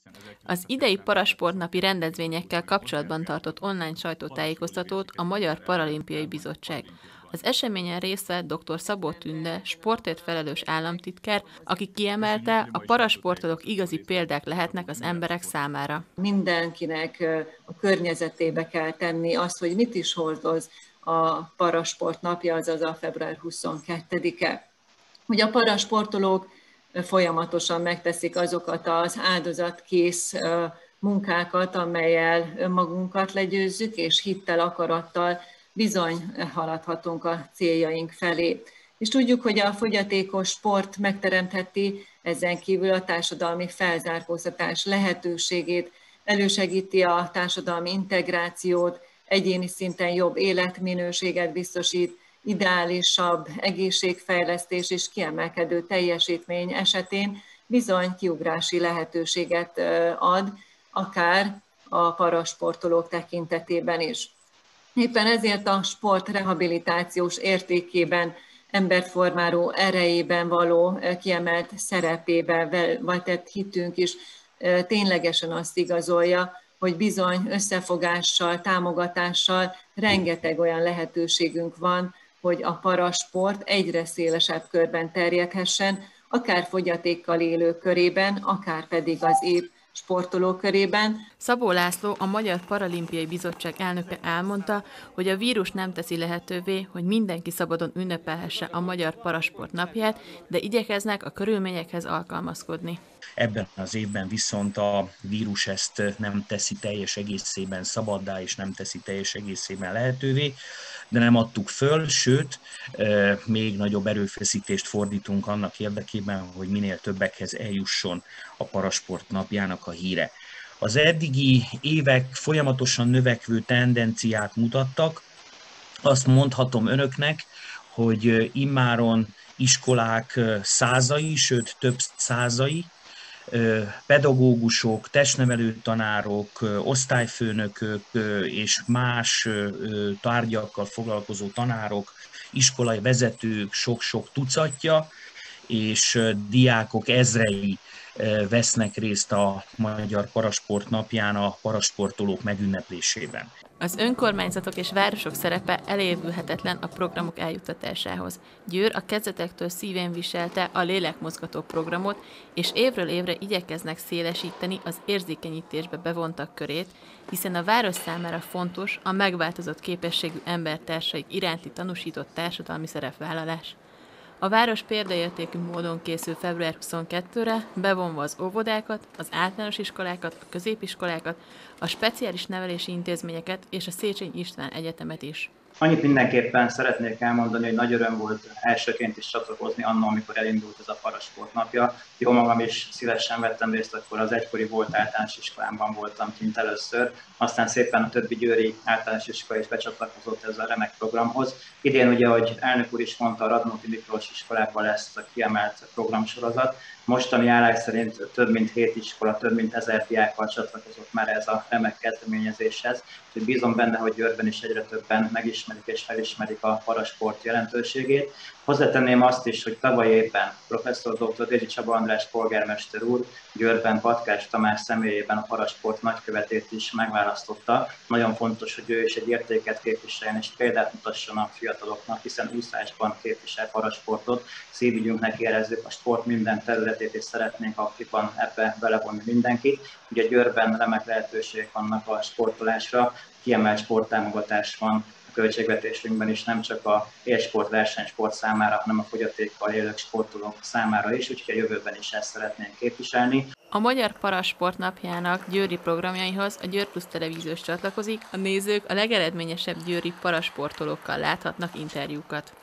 Az idei parasportnapi rendezvényekkel kapcsolatban tartott online sajtótájékoztatót a Magyar Paralimpiai Bizottság. Az eseményen részt vett dr. Szabó Tünde, sportért felelős államtitkár, aki kiemelte, a parasportolók igazi példák lehetnek az emberek számára. Mindenkinek a környezetébe kell tenni azt, hogy mit is hordoz a parasport napja, azaz a február 22-e. Hogy a parasportolók folyamatosan megteszik azokat az áldozatkész munkákat, amellyel önmagunkat legyőzzük, és hittel, akarattal bizony haladhatunk a céljaink felé. És tudjuk, hogy a fogyatékos sport megteremtheti ezen kívül a társadalmi felzárkóztatás lehetőségét, elősegíti a társadalmi integrációt, egyéni szinten jobb életminőséget biztosít, ideálisabb egészségfejlesztés és kiemelkedő teljesítmény esetén bizony kiugrási lehetőséget ad, akár a parasportolók tekintetében is. Éppen ezért a sport rehabilitációs értékében, emberformáló erejében való kiemelt szerepében, vagy tett hitünk is ténylegesen azt igazolja, hogy bizony összefogással, támogatással rengeteg olyan lehetőségünk van, hogy a parasport egyre szélesebb körben terjedhessen, akár fogyatékkal élők körében, akár pedig az épp sportolók körében. Szabó László, a Magyar Paralimpiai Bizottság elnöke elmondta, hogy a vírus nem teszi lehetővé, hogy mindenki szabadon ünnepelhesse a Magyar Parasport napját, de igyekeznek a körülményekhez alkalmazkodni. Ebben az évben viszont a vírus ezt nem teszi teljes egészében szabaddá, és nem teszi teljes egészében lehetővé, de nem adtuk föl, sőt, még nagyobb erőfeszítést fordítunk annak érdekében, hogy minél többekhez eljusson a Parasport napjának a híre. Az eddigi évek folyamatosan növekvő tendenciát mutattak. Azt mondhatom önöknek, hogy immáron iskolák százai, sőt több százai, pedagógusok, testnevelő tanárok, osztályfőnökök és más tárgyakkal foglalkozó tanárok, iskolai vezetők sok-sok tucatja, és diákok ezrei vesznek részt a Magyar Parasport napján a parasportolók megünneplésében. Az önkormányzatok és városok szerepe elévülhetetlen a programok eljuttatásához. Győr a kezdetektől szívén viselte a lélekmozgató programot, és évről évre igyekeznek szélesíteni az érzékenyítésbe bevontak körét, hiszen a város számára fontos a megváltozott képességű embertársaik iránti tanúsított társadalmi szerepvállalás. A város példaértékű módon készül február 22-re, bevonva az óvodákat, az általános iskolákat, a középiskolákat, a speciális nevelési intézményeket és a Széchenyi István Egyetemet is. Annyit mindenképpen szeretnék elmondani, hogy nagy öröm volt elsőként is csatlakozni annak, amikor elindult ez a Parasport napja. Jó magam is szívesen vettem részt, akkor az egykori volt általános iskolámban voltam kint először, aztán szépen a többi győri általános iskola is becsatlakozott ezzel a remek programhoz. Idén ugye, ahogy elnök úr is mondta, a Radnóti Miklós iskolában lesz a kiemelt programsorozat. Mostani állás szerint több mint 7 iskola, több mint 1000 diákkal csatlakozott már ez a remek kezdeményezéshez. Úgyhogy bízom benne, hogy Győrben is egyre többen megismerik és felismerik a parasport jelentőségét. Hozzátenném azt is, hogy tavaly évben professzor dr. Dézsi Csaba András polgármester úr Győrben Patkás Tamás személyében a parasport nagykövetét is megválasztotta. Nagyon fontos, hogy ő is egy értéket képviseljen és példát mutasson a fiataloknak, hiszen úszásban képvisel parasportot. Szívügyünknek érezzük a sport minden területét, és szeretnénk aktívan ebbe belevonni mindenkit. Ugye Győrben remek lehetőségek vannak a sportolásra, kiemelt sporttámogatás van a költségvetésünkben is, nem csak a élsport, versenysport számára, hanem a fogyatékkal élők sportolók számára is, úgyhogy a jövőben is ezt szeretnénk képviselni. A Magyar Parasport napjának győri programjaihoz a Győr Plusz Televíziós csatlakozik, a nézők a legeredményesebb győri parasportolókkal láthatnak interjúkat.